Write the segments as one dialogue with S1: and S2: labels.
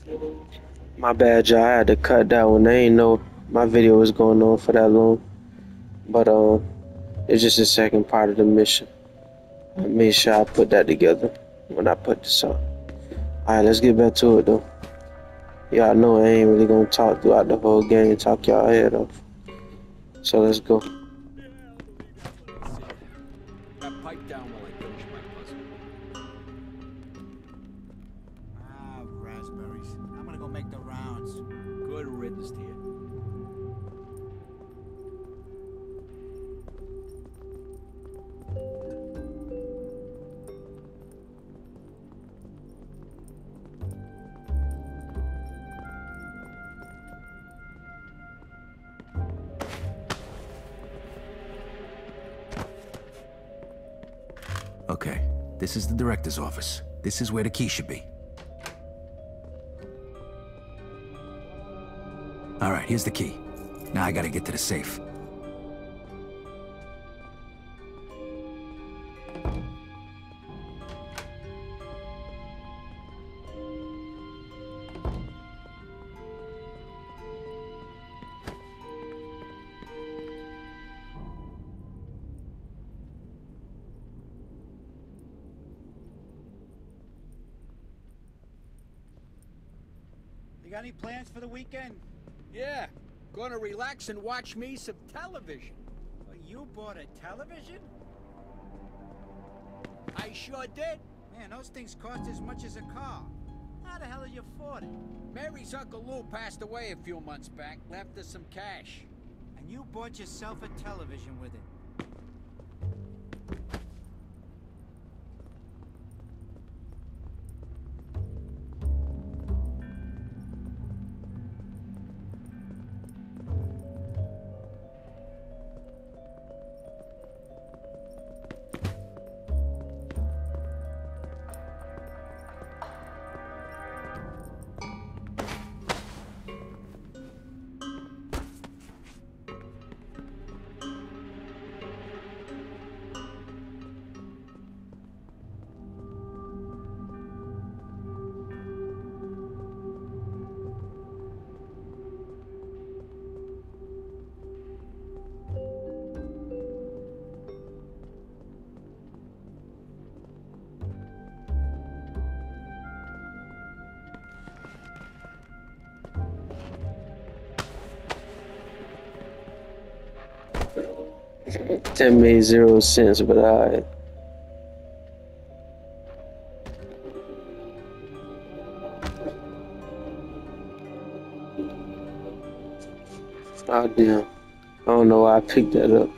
S1: My bad, y'all. I had to cut that one. I ain't know my video was going on for that long. But it's just the second part of the mission. I made sure I put that together when I put this on. Alright, let's get back to it though. Y'all know I ain't really gonna talk throughout the whole game, talk y'all head off. So let's go.
S2: Yeah, I'll believe that when I see it. Pipe down while I finish my puzzle.
S3: Ah, raspberries. I'm gonna go make the rounds.
S2: Good riddance to you.
S4: Okay, this is the director's office. This is where the key should be. All right, here's the key. Now I gotta get to the safe.
S3: You got any plans for the weekend?
S2: Yeah, gonna relax and watch me some television.
S3: Well, you bought a television?
S2: I sure did.
S3: Man, those things cost as much as a car. How the hell did you afford it?
S2: Mary's Uncle Lou passed away a few months back, left us some cash.
S3: And you bought yourself a television with it.
S1: That made 0 sense, but alright. Oh damn. I don't know why I picked that up.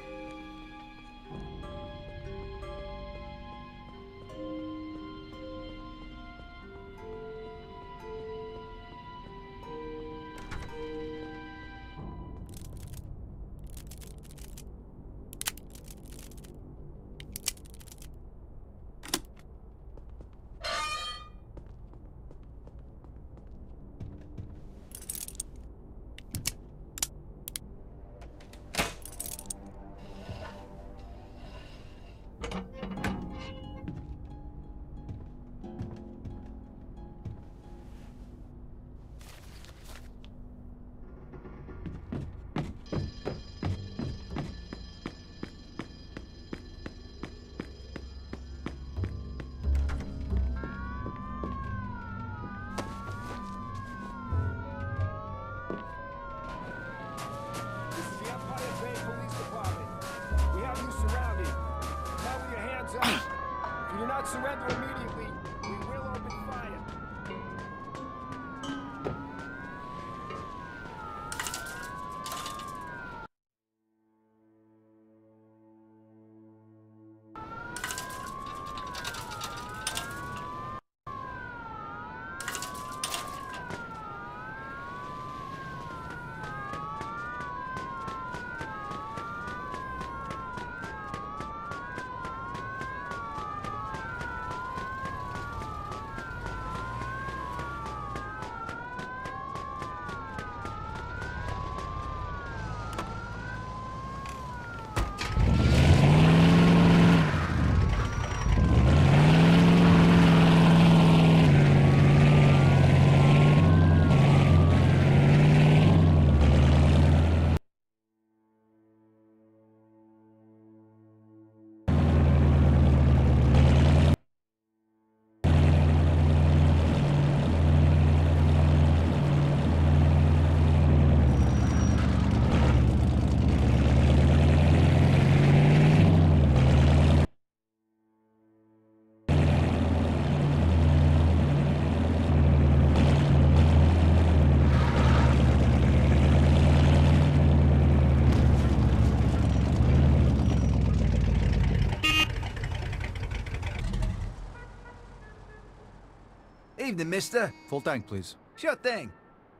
S5: Evening, mister.
S4: Full tank, please.
S5: Sure thing.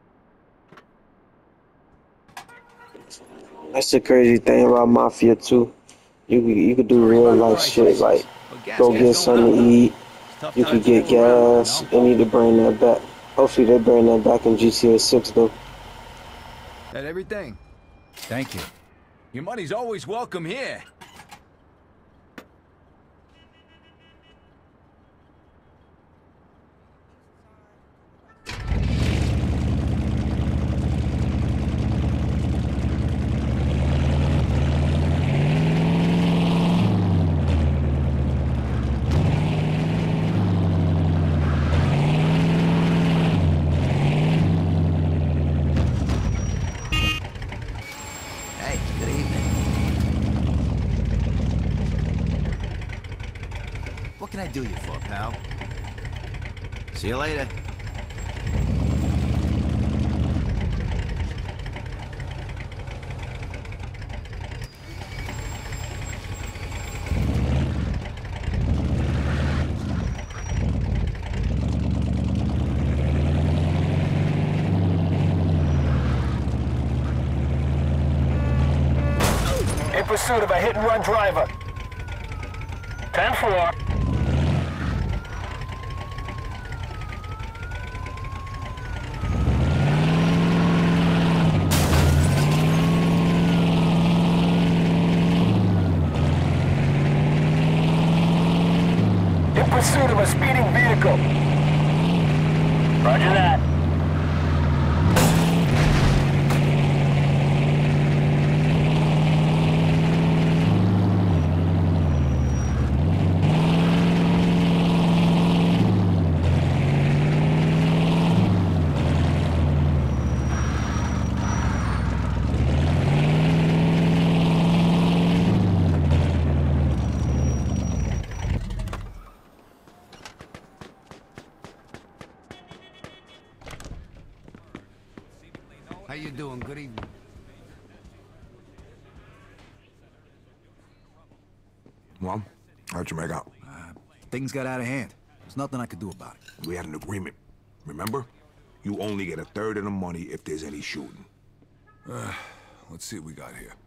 S1: That's the crazy thing about Mafia too. You could do
S5: Sorry
S1: real
S5: about
S1: life
S5: price
S1: shit
S5: races,
S1: like
S5: but gas
S1: go
S5: gets
S1: get
S5: going
S1: something to
S5: up.
S1: eat.
S5: It's tough
S1: You could
S5: times
S1: get
S5: all around, you
S1: gas.
S5: know?
S1: They need to bring that back. Hopefully they bring that back in GTA 6 though.
S5: That everything?
S4: Thank you.
S5: Your money's always welcome here. Hey, good evening. What can I do you for, pal? See you later.
S6: In pursuit of a hit-and-run driver. 10-4. In pursuit of a speeding vehicle. Roger that.
S5: How you doing? Good evening.
S7: Well, how'd you make out?
S4: Things got out of hand. There's nothing I could do about it.
S7: We had an agreement. Remember? You only get a third of the money if there's any shooting.
S8: Let's see what we got here.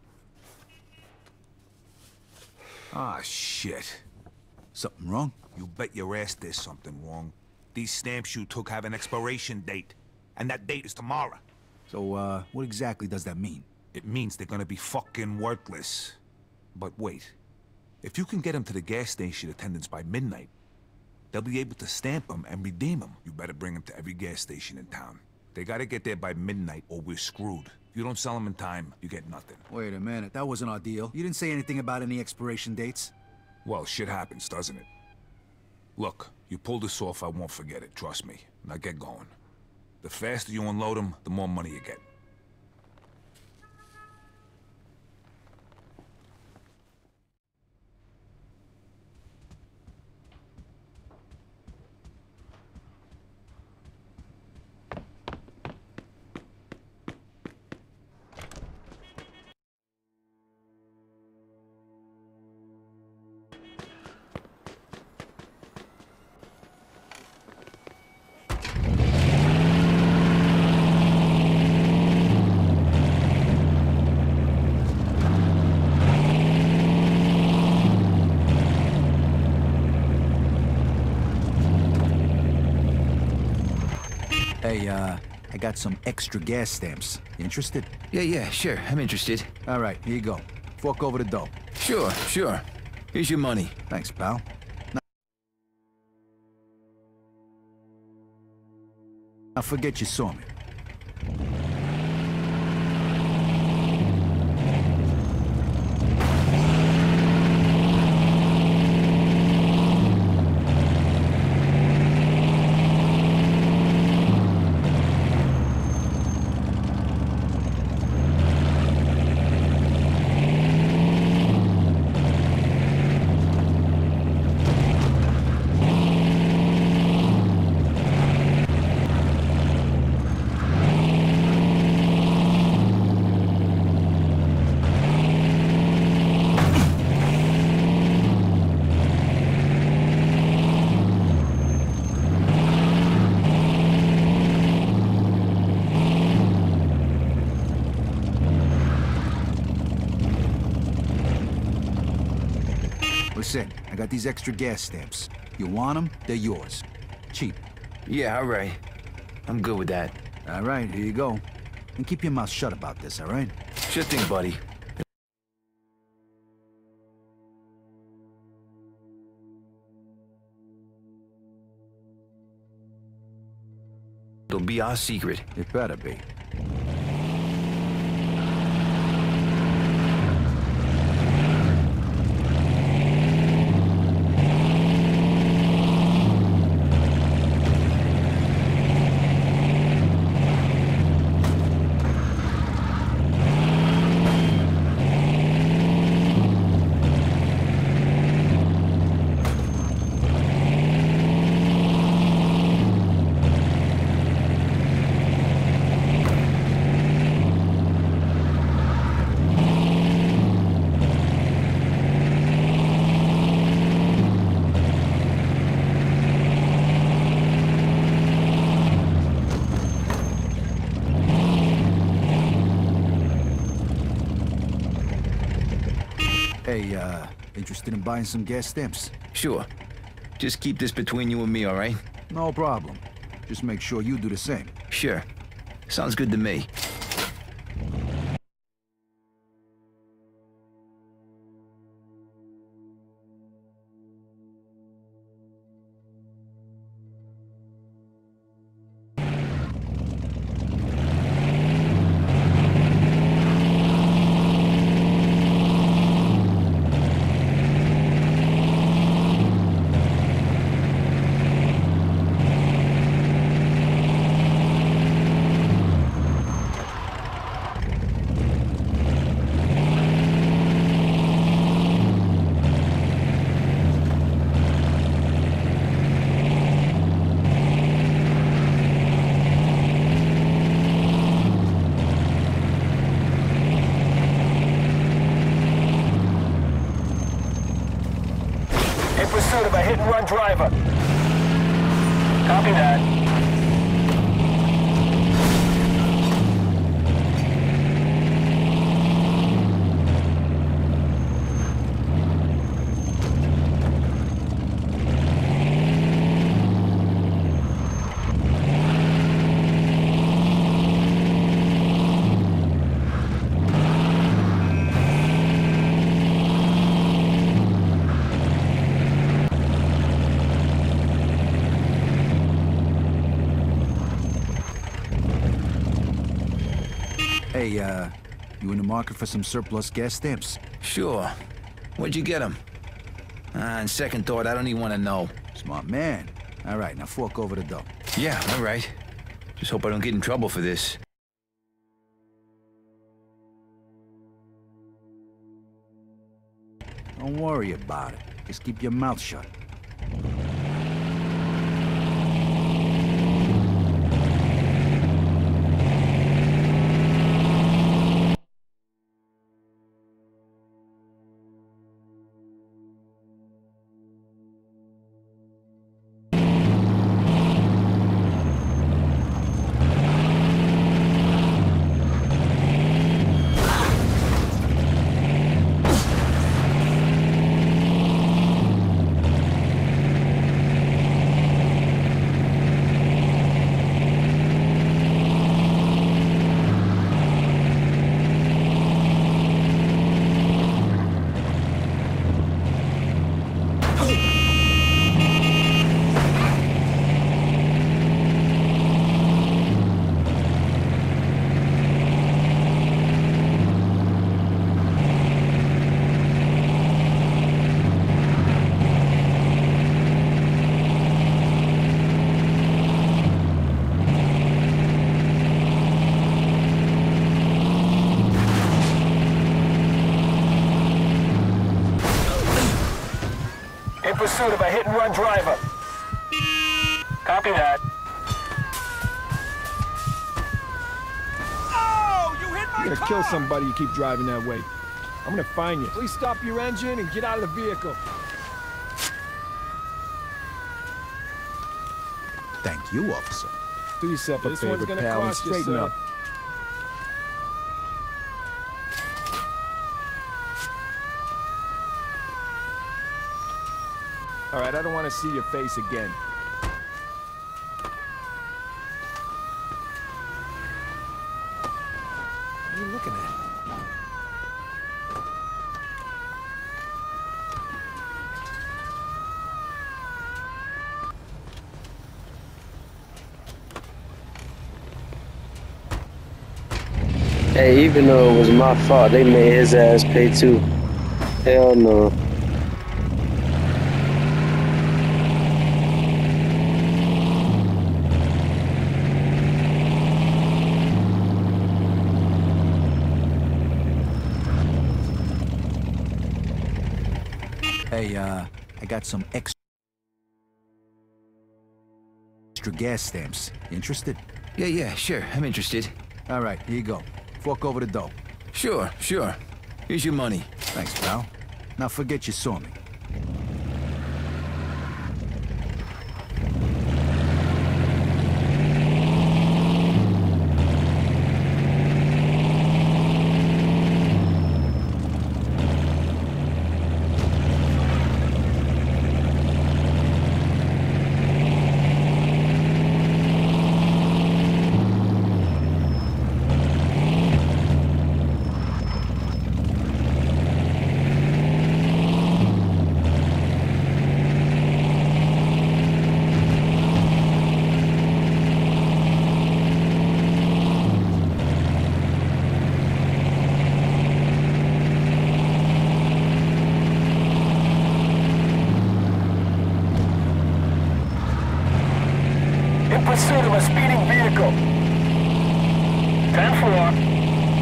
S8: Ah, shit.
S4: Something wrong?
S8: You bet your ass there's something wrong. These stamps you took have an expiration date, and that date is tomorrow.
S4: So, what exactly does that mean?
S8: It means they're gonna be fucking worthless. But wait. If you can get them to the gas station attendants by midnight, they'll be able to stamp them and redeem them. You better bring them to every gas station in town. They gotta get there by midnight or we're screwed. If you don't sell them in time, you get nothing.
S4: Wait a minute, that wasn't our deal. You didn't say anything about any expiration dates?
S8: Well, shit happens, doesn't it? Look, you pull this off, I won't forget it, trust me. Now get going. The faster you unload them, the more money you get.
S4: Hey, I got some extra gas stamps. You interested?
S5: Yeah, sure. I'm interested.
S4: All right, here you go. Fork over the dough.
S5: Sure. Here's your money.
S4: Thanks, pal. Now forget you saw me. Listen, I got these extra gas stamps. You want them? They're yours. Cheap.
S5: Yeah, all right. I'm good with that.
S4: All right, here you go. And keep your mouth shut about this, all right?
S5: Sure thing, buddy. It'll be our secret.
S4: It better be. Hey, interested in buying some gas stamps?
S5: Sure. Just keep this between you and me, all right?
S4: No problem. Just make sure you do the same.
S5: Sure. Sounds good to me.
S6: In pursuit of a hit-and-run driver. Copy that.
S4: Hey, you in the market for some surplus gas stamps?
S5: Sure. Where'd you get them? On second thought, I don't even want to know.
S4: Smart man. All right, now fork over the dough.
S5: Yeah, all right. Just hope I don't get in trouble for this.
S4: Don't worry about it. Just keep your mouth shut.
S6: In pursuit of a hit-and-run driver. Copy that.
S2: Oh, you hit my
S9: You're gonna
S2: car!
S9: kill somebody you keep driving that way. I'm gonna find you. Please stop your engine and get out of the vehicle.
S4: Thank you, officer.
S9: Do yourself a
S2: This
S9: favor,
S2: one's gonna
S9: pal, and
S2: cost you,
S9: straighten
S2: sir.
S9: up. All right, I don't want to see your face again. What are you looking at?
S1: Hey, even though it was my fault, they made his ass pay too. Hell no.
S4: Hey, I got some extra gas stamps. Interested?
S5: Yeah, sure. I'm interested.
S4: All right, here you go. Fork over the dough.
S5: Sure. Here's your money.
S4: Thanks, pal. Now forget you saw me.
S6: In pursuit of a speeding vehicle. 10-4.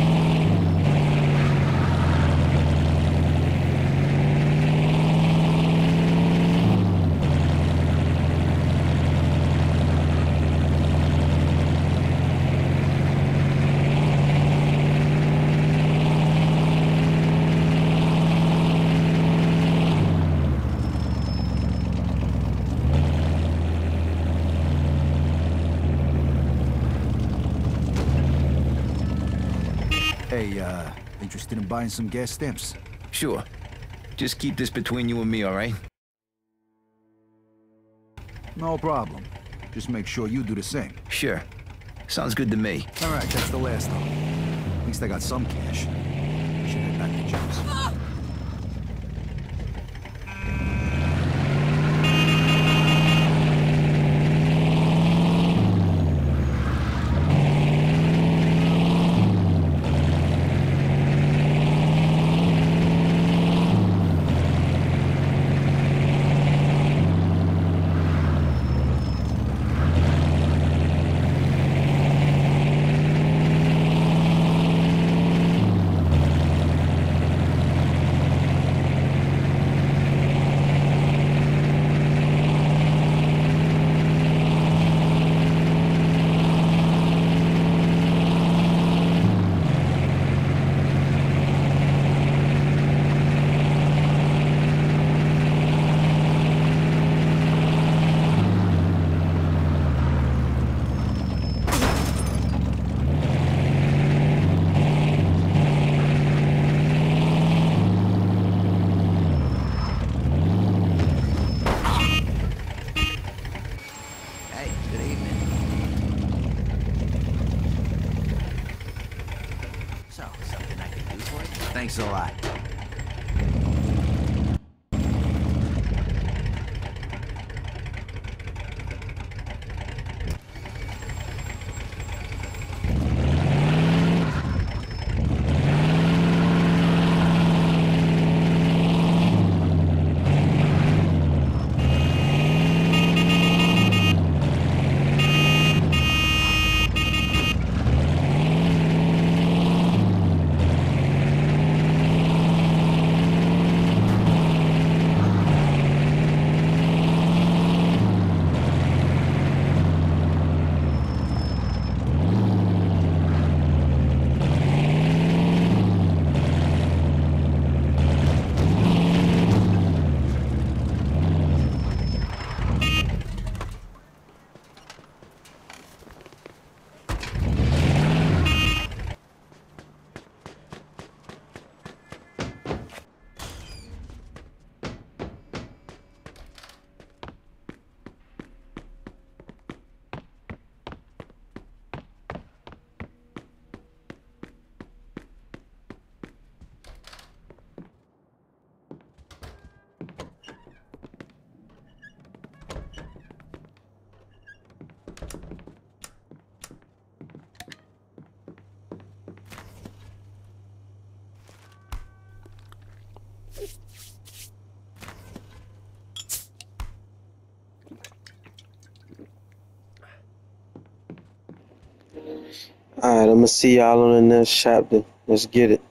S4: Hey, interested in buying some gas stamps?
S5: Sure. Just keep this between you and me, all right?
S4: No problem. Just make sure you do the same.
S5: Sure. Sounds good to me.
S4: All right, that's the last of them. At least I got some cash. I should head back to Joe's.
S5: Thanks a lot.
S1: Alright, I'm gonna see y'all on the next chapter. Let's get it.